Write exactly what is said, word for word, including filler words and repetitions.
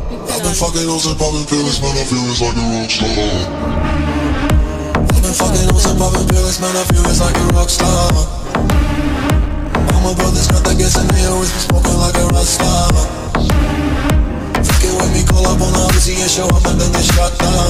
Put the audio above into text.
I've been fucking hoes and popping pills, man, I feel it's like a rock star. I've been fucking hoes and popping pills, man, I feel it's like a rock star. All my brothers got that gas and they always be smoking like a rock star. Fucking with me, call up on the Uzi and show up and then get shot down.